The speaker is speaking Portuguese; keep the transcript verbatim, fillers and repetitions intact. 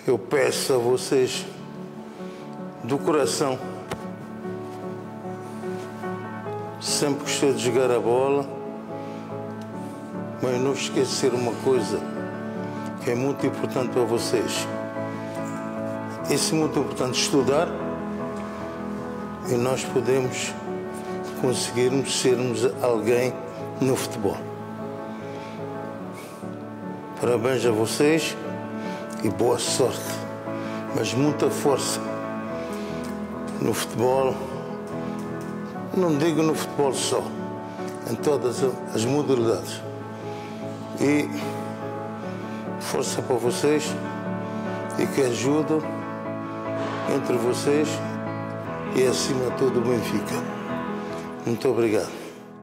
Eu peço a vocês, do coração, sempre gostei de jogar a bola, mas não esquecer uma coisa que é muito importante para vocês. Isso é muito importante, estudar, e nós podemos conseguirmos sermos alguém no futebol. Parabéns a vocês e boa sorte, mas muita força no futebol. Não digo no futebol só, em todas as modalidades. E força para vocês e que ajuda entre vocês e, acima de tudo, o Benfica. Muito obrigado.